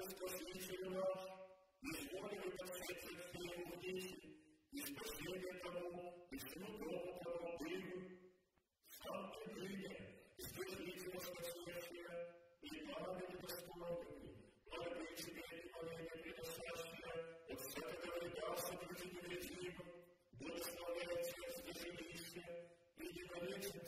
Спаситель наш, изволили подсветить всем вниз, и спасение тому, и всему дому помогли. Сам ты ныне, источник воскресения, и память достойными, молодые тебе и моления приносящие, от всякого вреда сокрыты невредимым, благословляй Отец до жилища, и не полечит